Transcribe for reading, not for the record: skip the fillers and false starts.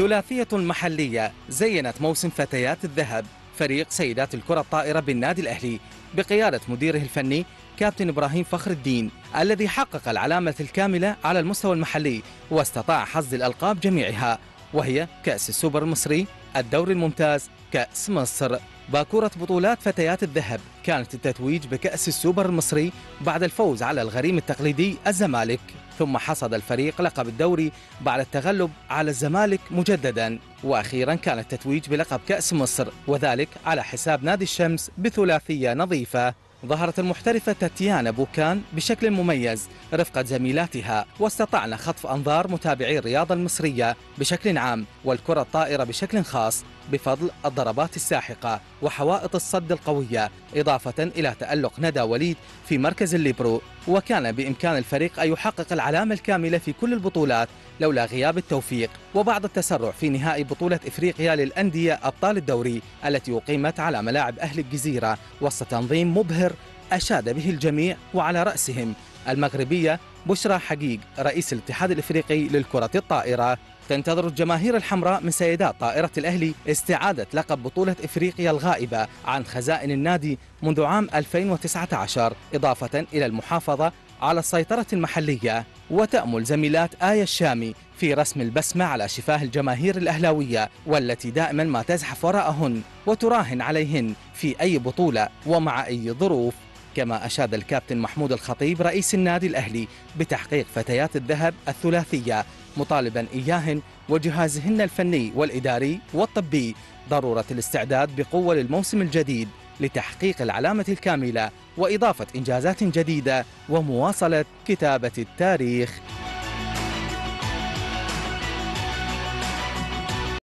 ثلاثية محلية زينت موسم فتيات الذهب فريق سيدات الكرة الطائرة بالنادي الأهلي بقيادة مديره الفني كابتن إبراهيم فخر الدين، الذي حقق العلامة الكاملة على المستوى المحلي واستطاع حصد الألقاب جميعها، وهي كأس السوبر المصري، الدوري الممتاز، كأس مصر. باكورة بطولات فتيات الذهب كانت التتويج بكأس السوبر المصري بعد الفوز على الغريم التقليدي الزمالك، ثم حصد الفريق لقب الدوري بعد التغلب على الزمالك مجددا، وأخيرا كان التتويج بلقب كأس مصر، وذلك على حساب نادي الشمس بثلاثية نظيفة. ظهرت المحترفة تاتيانا بوكان بشكل مميز رفقة زميلاتها، واستطعنا خطف أنظار متابعي الرياضة المصرية بشكل عام والكرة الطائرة بشكل خاص بفضل الضربات الساحقة وحوائط الصد القوية، إضافة إلى تألق ندى وليد في مركز الليبرو. وكان بإمكان الفريق أن يحقق العلامة الكاملة في كل البطولات لولا غياب التوفيق وبعض التسرع في نهائي بطولة إفريقيا للأندية أبطال الدوري التي أقيمت على ملاعب أهل الجزيرة وسط تنظيم مبهر أشاد به الجميع، وعلى رأسهم المغربية بشرى حقيق رئيس الاتحاد الإفريقي للكرة الطائرة. تنتظر الجماهير الحمراء من سيدات طائرة الأهلي استعادة لقب بطولة إفريقيا الغائبة عن خزائن النادي منذ عام 2019، إضافة إلى المحافظة على السيطرة المحلية. وتأمل زميلات آية الشامي في رسم البسمة على شفاه الجماهير الأهلاوية، والتي دائما ما تزحف وراءهن وتراهن عليهن في أي بطولة ومع أي ظروف. كما أشاد الكابتن محمود الخطيب رئيس النادي الأهلي بتحقيق فتيات الذهب الثلاثية، مطالبا إياهن وجهازهن الفني والإداري والطبي ضرورة الاستعداد بقوة للموسم الجديد لتحقيق العلامة الكاملة وإضافة إنجازات جديدة ومواصلة كتابة التاريخ.